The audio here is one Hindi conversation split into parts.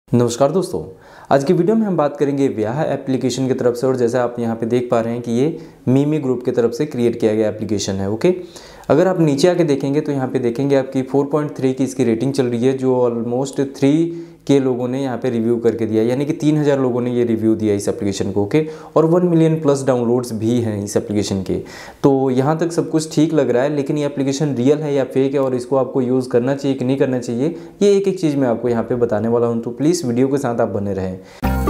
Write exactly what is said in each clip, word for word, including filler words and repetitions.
नमस्कार दोस्तों, आज की वीडियो में हम बात करेंगे ब्याह एप्लीकेशन की तरफ से। और जैसा आप यहाँ पे देख पा रहे हैं कि ये मीमी ग्रुप की तरफ से क्रिएट किया गया एप्लीकेशन है। ओके, अगर आप नीचे आके देखेंगे तो यहाँ पे देखेंगे आपकी फोर पॉइंट थ्री की इसकी रेटिंग चल रही है, जो ऑलमोस्ट थ्री के लोगों ने यहाँ पे रिव्यू करके दिया, यानी कि तीन हज़ार लोगों ने ये रिव्यू दिया इस एप्लीकेशन को। ओके, और वन मिलियन प्लस डाउनलोड्स भी हैं इस एप्लीकेशन के। तो यहाँ तक सब कुछ ठीक लग रहा है, लेकिन ये एप्लीकेशन रियल है या फेक है और इसको आपको यूज़ करना चाहिए कि नहीं करना चाहिए, ये एक एक चीज़ मैं आपको यहाँ पे बताने वाला हूँ। तो प्लीज़ वीडियो के साथ आप बने रहें।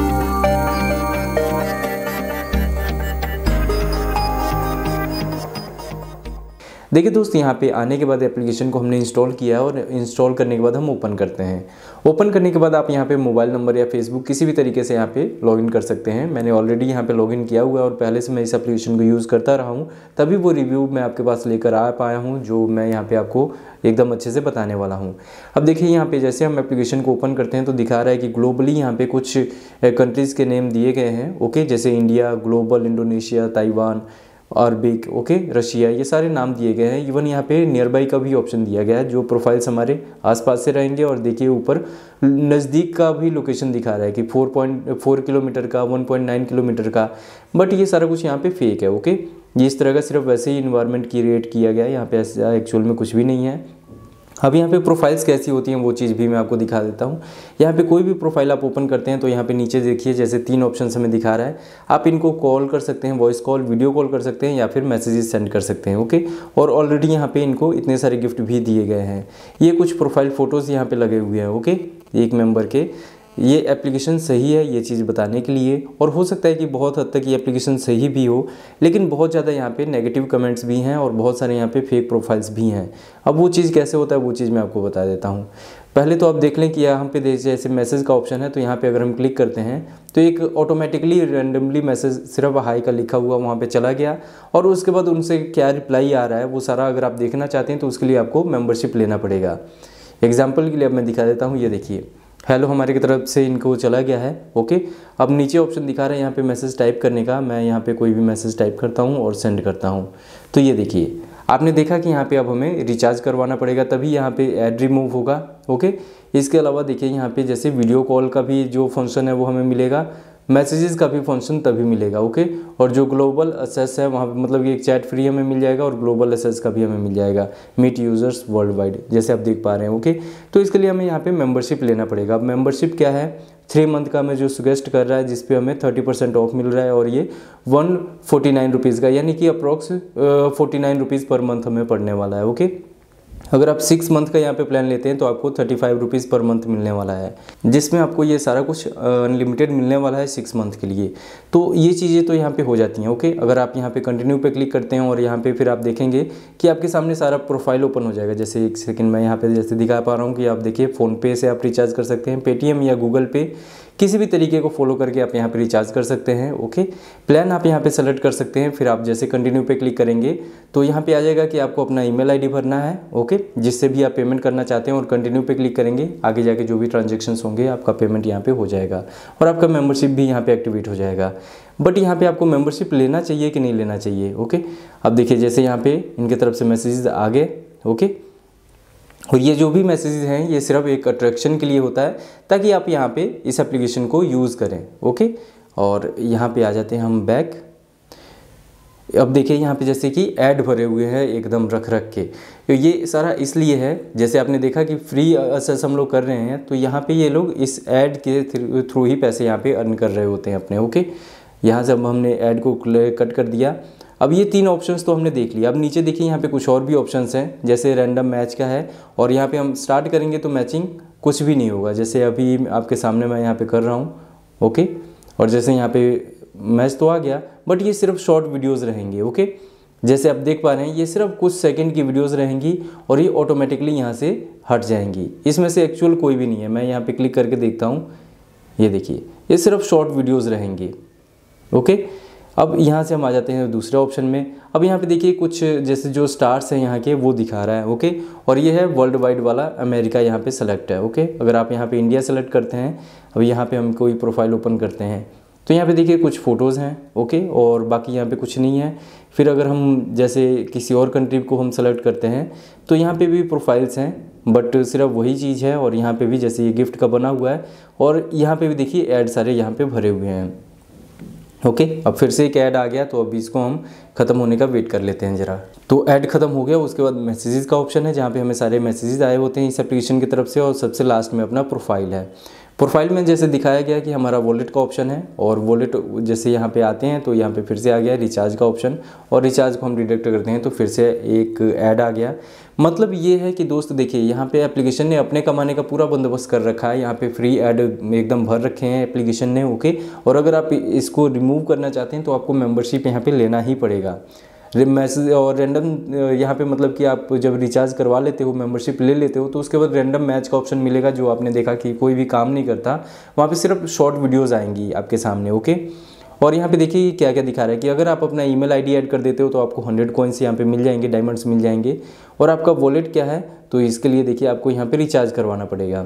देखिए दोस्त, यहाँ पे आने के बाद एप्लीकेशन को हमने इंस्टॉल किया है और इंस्टॉल करने के बाद हम ओपन करते हैं। ओपन करने के बाद आप यहाँ पे मोबाइल नंबर या फेसबुक किसी भी तरीके से यहाँ पे लॉगिन कर सकते हैं। मैंने ऑलरेडी यहाँ पे लॉगिन किया हुआ है और पहले से मैं इस एप्लीकेशन को यूज़ करता रहा हूँ, तभी वो रिव्यू मैं आपके पास लेकर आ पाया हूँ, जो मैं यहाँ पे आपको एकदम अच्छे से बताने वाला हूँ। अब देखिए यहाँ पे जैसे हम एप्लीकेशन को ओपन करते हैं तो दिखा रहा है कि ग्लोबली यहाँ पे कुछ कंट्रीज़ के नेम दिए गए हैं। ओके, जैसे India, global, Indonesia, Taiwan, Arabic, okay, Russia, ये सारे नाम दिए गए हैं। इवन यहाँ पे नियर बाई का भी ऑप्शन दिया गया है, जो प्रोफाइल्स हमारे आसपास से रहेंगे। और देखिए ऊपर नज़दीक का भी लोकेशन दिखा रहा है कि फोर पॉइंट फोर किलोमीटर का, वन पॉइंट नाइन किलोमीटर का। बट ये सारा कुछ यहाँ पे फेक है। ओके, ये इस तरह का सिर्फ वैसे ही इन्वायरमेंट क्रिएट किया गया है, यहाँ पे ऐसा एक्चुअल में कुछ भी नहीं है। अब यहाँ पे प्रोफाइल्स कैसी होती हैं वो चीज़ भी मैं आपको दिखा देता हूँ। यहाँ पे कोई भी प्रोफाइल आप ओपन करते हैं तो यहाँ पे नीचे देखिए जैसे तीन ऑप्शंस हमें दिखा रहा है। आप इनको कॉल कर सकते हैं, वॉइस कॉल, वीडियो कॉल कर सकते हैं, या फिर मैसेजेस सेंड कर सकते हैं। ओके, और ऑलरेडी यहाँ पे इनको इतने सारे गिफ्ट भी दिए गए हैं। ये कुछ प्रोफाइल फ़ोटोज़ यहाँ पर लगे हुए हैं। ओके, एक मेम्बर के। ये एप्लीकेशन सही है ये चीज़ बताने के लिए, और हो सकता है कि बहुत हद तक ये एप्लीकेशन सही भी हो, लेकिन बहुत ज़्यादा यहाँ पे नेगेटिव कमेंट्स भी हैं और बहुत सारे यहाँ पे फेक प्रोफाइल्स भी हैं। अब वो चीज़ कैसे होता है वो चीज़ मैं आपको बता देता हूँ। पहले तो आप देख लें कि यहाँ पे जैसे मैसेज का ऑप्शन है, तो यहाँ पे अगर हम क्लिक करते हैं तो एक ऑटोमेटिकली रैंडमली मैसेज सिर्फ हाई का लिखा हुआ वहाँ पे चला गया, और उसके बाद उनसे क्या रिप्लाई आ रहा है वो सारा अगर आप देखना चाहते हैं तो उसके लिए आपको मेम्बरशिप लेना पड़ेगा। एग्जाम्पल के लिए अब मैं दिखा देता हूँ। ये देखिए, हेलो हमारे की तरफ से इनको चला गया है। ओके, अब नीचे ऑप्शन दिखा रहा है यहाँ पे मैसेज टाइप करने का। मैं यहाँ पे कोई भी मैसेज टाइप करता हूँ और सेंड करता हूँ। तो ये देखिए, आपने देखा कि यहाँ पे अब हमें रिचार्ज करवाना पड़ेगा, तभी यहाँ पे ऐड रिमूव होगा। ओके, इसके अलावा देखिए यहाँ पे जैसे वीडियो कॉल का भी जो फंक्शन है वो हमें मिलेगा, मैसेजेस का भी फंक्शन तभी मिलेगा। ओके, और जो ग्लोबल एक्सेस है वहाँ पे मतलब ये एक चैट फ्री हमें मिल जाएगा, और ग्लोबल एक्सेस का भी हमें मिल जाएगा, मीट यूज़र्स वर्ल्ड वाइड, जैसे आप देख पा रहे हैं। ओके, तो इसके लिए हमें यहाँ पे मेंबरशिप लेना पड़ेगा। अब मेंबरशिप क्या है, थ्री मंथ का हमें जो सजेस्ट कर रहा है, जिस पे हमें थर्टी परसेंट ऑफ मिल रहा है, और ये वन फोर्टी नाइन रुपीज़ का, यानी कि approx forty nine rupees per month हमें पड़ने वाला है। ओके, अगर आप सिक्स मंथ का यहाँ पे प्लान लेते हैं तो आपको thirty five rupees per month मिलने वाला है, जिसमें आपको ये सारा कुछ अनलिमिटेड मिलने वाला है सिक्स मंथ के लिए। तो ये चीज़ें तो यहाँ पे हो जाती हैं। ओके, अगर आप यहाँ पे कंटिन्यू पे क्लिक करते हैं और यहाँ पे फिर आप देखेंगे कि आपके सामने सारा प्रोफाइल ओपन हो जाएगा। जैसे एक सेकंड मैं यहाँ पे जैसे दिखा पा रहा हूँ कि आप देखिए, फ़ोनपे से आप रिचार्ज कर सकते हैं, पेटीएम या गूगल पे, किसी भी तरीके को फॉलो करके आप यहाँ पे रिचार्ज कर सकते हैं। ओके, प्लान आप यहाँ पे सेलेक्ट कर सकते हैं। फिर आप जैसे कंटिन्यू पे क्लिक करेंगे तो यहाँ पे आ जाएगा कि आपको अपना ईमेल आईडी भरना है। ओके, जिससे भी आप पेमेंट करना चाहते हैं, और कंटिन्यू पे क्लिक करेंगे, आगे जाके जो भी ट्रांजेक्शन्स होंगे आपका पेमेंट यहाँ पे हो जाएगा, और आपका मेम्बरशिप भी यहाँ पे एक्टिवेट हो जाएगा। बट यहाँ पे आपको मेम्बरशिप लेना चाहिए कि नहीं लेना चाहिए। ओके, अब देखिए जैसे यहाँ पे इनके तरफ से मैसेजेस आ गए। ओके, और ये जो भी मैसेजेस हैं ये सिर्फ एक अट्रैक्शन के लिए होता है, ताकि आप यहाँ पे इस एप्लीकेशन को यूज़ करें। ओके, और यहाँ पे आ जाते हैं हम बैक। अब देखिए यहाँ पे जैसे कि ऐड भरे हुए हैं एकदम रख रख के, तो ये सारा इसलिए है, जैसे आपने देखा कि फ्री एक्सेस हम लोग कर रहे हैं, तो यहाँ पे ये लोग इस ऐड के थ्रू ही पैसे यहाँ पे अर्न कर रहे होते हैं अपने। ओके, यहाँ से अब हमने ऐड को कट कर दिया। अब ये तीन ऑप्शंस तो हमने देख लिया। अब नीचे देखिए यहाँ पे कुछ और भी ऑप्शंस हैं, जैसे रैंडम मैच का है, और यहाँ पे हम स्टार्ट करेंगे तो मैचिंग कुछ भी नहीं होगा, जैसे अभी आपके सामने मैं यहाँ पे कर रहा हूँ। ओके, और जैसे यहाँ पे मैच तो आ गया, बट ये सिर्फ शॉर्ट वीडियोज़ रहेंगे। ओके, जैसे आप देख पा रहे हैं ये सिर्फ कुछ सेकंड की वीडियोज़ रहेंगी, और ये ऑटोमेटिकली यहाँ से हट जाएंगी। इसमें से एक्चुअल कोई भी नहीं है। मैं यहाँ पर क्लिक करके देखता हूँ, ये देखिए ये सिर्फ शॉर्ट वीडियोज़ रहेंगी। ओके, अब यहाँ से हम आ जाते हैं दूसरे ऑप्शन में। अब यहाँ पे देखिए कुछ जैसे जो स्टार्स हैं यहाँ के वो दिखा रहा है। ओके, और ये है वर्ल्ड वाइड वाला, अमेरिका यहाँ पे सेलेक्ट है। ओके, अगर आप यहाँ पे इंडिया सेलेक्ट करते हैं, अब यहाँ पे हम कोई प्रोफाइल ओपन करते हैं तो यहाँ पे देखिए कुछ फ़ोटोज़ हैं। ओके, और बाकी यहाँ पे कुछ नहीं है। फिर अगर हम जैसे किसी और कंट्री को हम सेलेक्ट करते हैं तो यहाँ पे भी प्रोफाइल्स हैं, बट सिर्फ वही चीज़ है। और यहाँ पे भी जैसे ये गिफ्ट का बना हुआ है और यहाँ पे भी देखिए ऐड सारे यहाँ पे भरे हुए हैं। ओके okay, अब फिर से एक ऐड आ गया, तो अब इसको हम ख़त्म होने का वेट कर लेते हैं ज़रा। तो ऐड ख़त्म हो गया, उसके बाद मैसेजेस का ऑप्शन है जहाँ पे हमें सारे मैसेजेस आए होते हैं इस एप्लीकेशन की तरफ से। और सबसे लास्ट में अपना प्रोफाइल है। प्रोफाइल में जैसे दिखाया गया कि हमारा वॉलेट का ऑप्शन है, और वॉलेट जैसे यहाँ पे आते हैं तो यहाँ पे फिर से आ गया रिचार्ज का ऑप्शन, और रिचार्ज को हम डिडक्ट करते हैं तो फिर से एक ऐड आ गया। मतलब ये है कि दोस्त देखिए यहाँ पे एप्लीकेशन ने अपने कमाने का पूरा बंदोबस्त कर रखा है। यहाँ पे फ्री ऐड एकदम भर रखे हैं एप्लीकेशन ने। ओके, और अगर आप इसको रिमूव करना चाहते हैं तो आपको मेंबरशिप यहाँ पे लेना ही पड़ेगा। मैसेज और रैंडम यहाँ पे मतलब कि आप जब रिचार्ज करवा लेते हो, मेंबरशिप ले लेते हो, तो उसके बाद रैंडम मैच का ऑप्शन मिलेगा, जो आपने देखा कि कोई भी काम नहीं करता, वहाँ पे सिर्फ शॉर्ट वीडियोस आएंगी आपके सामने। ओके, और यहाँ पे देखिए क्या क्या दिखा रहा है कि अगर आप अपना ईमेल आईडी ऐड कर देते हो तो आपको हंड्रेड कॉइन्स यहाँ पे मिल जाएंगे, डायमंड्स मिल जाएंगे। और आपका वॉलेट क्या है, तो इसके लिए देखिए आपको यहाँ पे रिचार्ज करवाना पड़ेगा।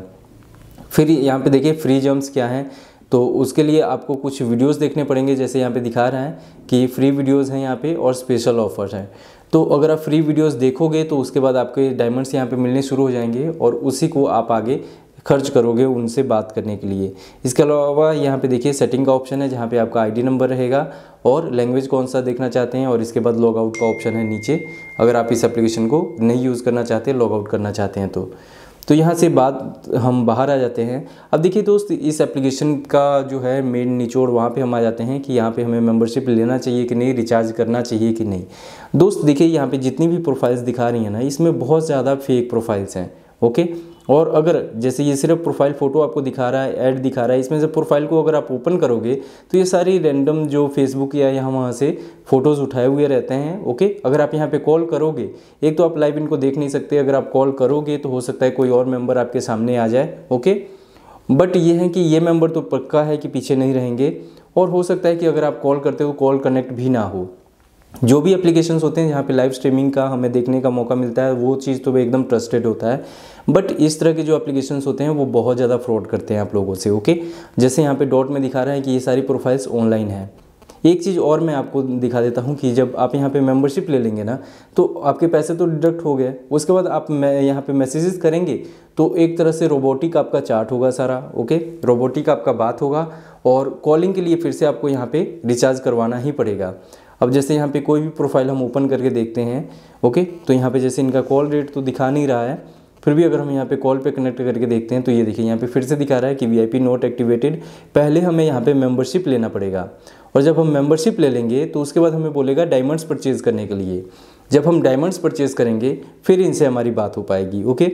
फिर यहाँ पे देखिए फ्री जम्प्स क्या है, तो उसके लिए आपको कुछ वीडियोस देखने पड़ेंगे। जैसे यहाँ पे दिखा रहा है कि फ्री वीडियोस हैं यहाँ पे और स्पेशल ऑफर्स हैं। तो अगर आप फ्री वीडियोस देखोगे तो उसके बाद आपके डायमंड्स यहाँ पे मिलने शुरू हो जाएंगे, और उसी को आप आगे खर्च करोगे उनसे बात करने के लिए। इसके अलावा यहाँ पे देखिए सेटिंग का ऑप्शन है जहाँ पे आपका आईडी नंबर रहेगा और लैंग्वेज कौन सा देखना चाहते हैं, और इसके बाद लॉग आउट का ऑप्शन है नीचे, अगर आप इस एप्लीकेशन को नहीं यूज़ करना चाहते, लॉग आउट करना चाहते हैं तो तो यहाँ से बात हम बाहर आ जाते हैं। अब देखिए दोस्त, इस एप्लीकेशन का जो है मेन निचोड़ वहाँ पे हम आ जाते हैं कि यहाँ पे हमें मेंबरशिप लेना चाहिए कि नहीं, रिचार्ज करना चाहिए कि नहीं। दोस्त देखिए यहाँ पे जितनी भी प्रोफाइल्स दिखा रही हैं ना, इसमें बहुत ज़्यादा फेक प्रोफाइल्स हैं। ओके, और अगर जैसे ये सिर्फ प्रोफाइल फ़ोटो आपको दिखा रहा है, ऐड दिखा रहा है, इसमें से प्रोफाइल को अगर आप ओपन करोगे तो ये सारी रैंडम जो फेसबुक या यहाँ वहाँ से फ़ोटोज़ उठाए हुए रहते हैं। ओके, अगर आप यहाँ पे कॉल करोगे, एक तो आप लाइव इनको देख नहीं सकते, अगर आप कॉल करोगे तो हो सकता है कोई और मेंबर आपके सामने आ जाए। ओके, बट ये है कि ये मेंबर तो पक्का है कि पीछे नहीं रहेंगे, और हो सकता है कि अगर आप कॉल करते हो कॉल कनेक्ट भी ना हो। जो भी एप्लीकेशंस होते हैं जहाँ पे लाइव स्ट्रीमिंग का हमें देखने का मौका मिलता है, वो चीज़ तो एकदम ट्रस्टेड होता है। बट इस तरह के जो एप्लीकेशंस होते हैं वो बहुत ज़्यादा फ्रॉड करते हैं आप लोगों से। ओके, जैसे यहाँ पे डॉट में दिखा रहा है कि ये सारी प्रोफाइल्स ऑनलाइन है। एक चीज़ और मैं आपको दिखा देता हूँ कि जब आप यहाँ पे मेंबरशिप ले लेंगे ना, तो आपके पैसे तो डिडक्ट हो गए, उसके बाद आप मैं यहाँ पे मैसेजेस करेंगे तो एक तरह से रोबोटिक आपका चार्ट होगा सारा। ओके, रोबोटिक आपका बात होगा, और कॉलिंग के लिए फिर से आपको यहाँ पे रिचार्ज करवाना ही पड़ेगा। अब जैसे यहाँ पे कोई भी प्रोफाइल हम ओपन करके देखते हैं, ओके, तो यहाँ पे जैसे इनका कॉल रेट तो दिखा नहीं रहा है, फिर भी अगर हम यहाँ पे कॉल पे कनेक्ट करके देखते हैं तो ये देखिए यहाँ पे फिर से दिखा रहा है कि वीआईपी नॉट एक्टिवेटेड। पहले हमें यहाँ पे मेंबरशिप लेना पड़ेगा, और जब हम मेंबरशिप ले लेंगे तो उसके बाद हमें बोलेगा डायमंड्स परचेज करने के लिए। जब हम डायमंड्स परचेज करेंगे फिर इनसे हमारी बात हो पाएगी। ओके,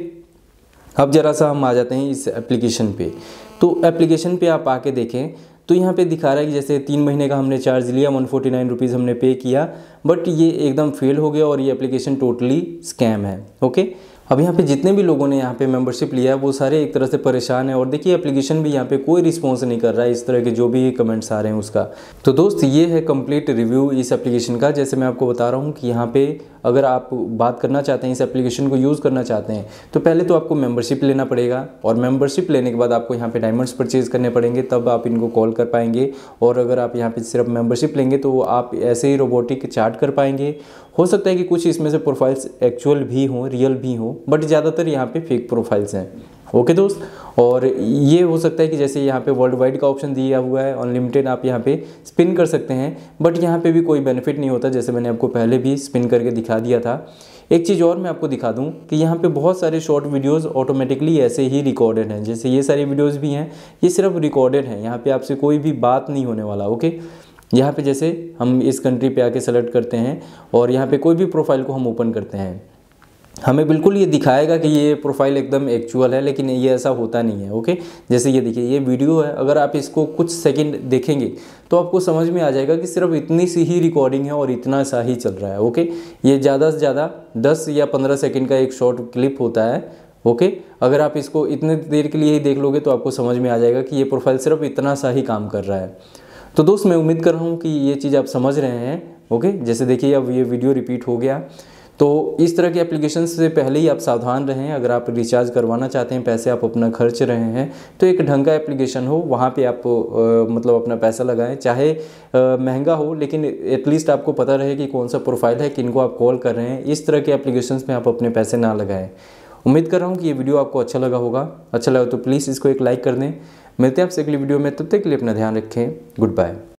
अब ज़रा सा हम आ जाते हैं इस एप्लीकेशन पे। तो एप्लीकेशन पे आप आके देखें तो यहाँ पे दिखा रहा है कि जैसे तीन महीने का हमने चार्ज लिया, वन फोर्टी नाइन रुपीज़ हमने पे किया, बट ये एकदम फेल हो गया और ये एप्लीकेशन टोटली स्कैम है। ओके, अब यहाँ पे जितने भी लोगों ने यहाँ पे मेंबरशिप लिया है वो सारे एक तरह से परेशान है, और देखिए एप्लीकेशन भी यहाँ पे कोई रिस्पॉन्स नहीं कर रहा है इस तरह के जो भी कमेंट्स आ रहे हैं उसका। तो दोस्त ये है कंप्लीट रिव्यू इस एप्लीकेशन का। जैसे मैं आपको बता रहा हूँ कि यहाँ पे अगर आप बात करना चाहते हैं, इस एप्लीकेशन को यूज़ करना चाहते हैं, तो पहले तो आपको मेंबरशिप लेना पड़ेगा, और मेंबरशिप लेने के बाद आपको यहाँ पे डायमंड्स परचेज करने पड़ेंगे, तब आप इनको कॉल कर पाएंगे। और अगर आप यहाँ पे सिर्फ मेंबरशिप लेंगे तो आप ऐसे ही रोबोटिक चार्ट कर पाएंगे। हो सकता है कि कुछ इसमें से प्रोफाइल्स एक्चुअल भी हों, रियल भी हों, बट ज़्यादातर यहाँ पे फेक प्रोफाइल्स हैं। ओके दोस्त, और ये हो सकता है कि जैसे यहाँ पे वर्ल्ड वाइड का ऑप्शन दिया हुआ है, अनलिमिटेड आप यहाँ पे स्पिन कर सकते हैं, बट यहाँ पे भी कोई बेनिफिट नहीं होता, जैसे मैंने आपको पहले भी स्पिन करके दिखा दिया था। एक चीज़ और मैं आपको दिखा दूँ कि यहाँ पे बहुत सारे शॉर्ट वीडियोस ऑटोमेटिकली ऐसे ही रिकॉर्डेड हैं। जैसे ये सारी वीडियोस भी हैं, ये सिर्फ रिकॉर्डेड हैं, यहाँ पे आपसे कोई भी बात नहीं होने वाला। ओके, यहाँ पे जैसे हम इस कंट्री पे आके सेलेक्ट करते हैं और यहाँ पे कोई भी प्रोफाइल को हम ओपन करते हैं, हमें बिल्कुल ये दिखाएगा कि ये प्रोफाइल एकदम एक्चुअल है, लेकिन ये ऐसा होता नहीं है। ओके, जैसे ये देखिए ये वीडियो है, अगर आप इसको कुछ सेकंड देखेंगे तो आपको समझ में आ जाएगा कि सिर्फ इतनी सी ही रिकॉर्डिंग है और इतना सा ही चल रहा है। ओके, ये ज़्यादा से ज़्यादा दस या पंद्रह सेकंड का एक शॉर्ट क्लिप होता है। ओके, अगर आप इसको इतने देर के लिए ही देख लोगे तो आपको समझ में आ जाएगा कि ये प्रोफाइल सिर्फ इतना सा ही काम कर रहा है। तो दोस्त मैं उम्मीद कर रहा हूँ कि ये चीज़ आप समझ रहे हैं। ओके, जैसे देखिए अब ये वीडियो रिपीट हो गया। तो इस तरह के एप्लीकेशन से पहले ही आप सावधान रहें। अगर आप रिचार्ज करवाना चाहते हैं, पैसे आप अपना खर्च रहे हैं, तो एक ढंग का एप्लीकेशन हो, वहाँ पे आप आ, मतलब अपना पैसा लगाएं, चाहे आ, महंगा हो, लेकिन एटलीस्ट आपको पता रहे कि कौन सा प्रोफाइल है, किनको आप कॉल कर रहे हैं। इस तरह के एप्लीकेशंस में आप अपने पैसे ना लगाएं। उम्मीद कर रहा हूँ कि ये वीडियो आपको अच्छा लगा होगा। अच्छा लगा तो प्लीज़ इसको एक लाइक कर दें। मिलते हैं आपसे अगली वीडियो में, तब तक के लिए अपना ध्यान रखें। Good bye.